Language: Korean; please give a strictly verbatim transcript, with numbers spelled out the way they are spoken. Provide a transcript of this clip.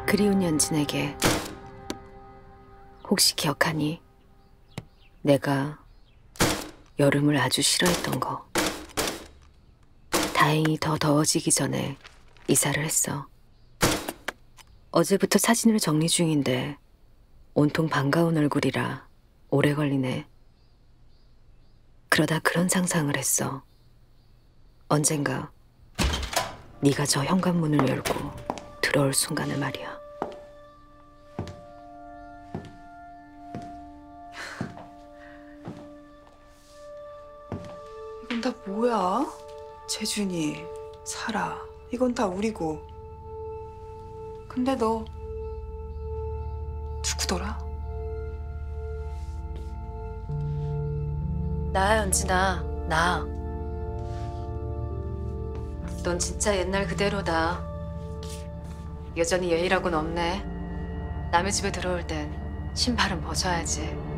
그리운 연진에게 혹시 기억하니? 내가 여름을 아주 싫어했던 거. 다행히 더 더워지기 전에 이사를 했어. 어제부터 사진을 정리 중인데 온통 반가운 얼굴이라 오래 걸리네. 그러다 그런 상상을 했어. 언젠가 네가 저 현관문을 열고 들어올 순간을 말이야. 이건 다 뭐야? 재준이, 사라, 이건 다 우리고. 근데 너 누구더라? 나야, 연진아, 나. 넌 진짜 옛날 그대로다. 여전히 예의라고는 없네. 남의 집에 들어올 땐 신발은 벗어야지.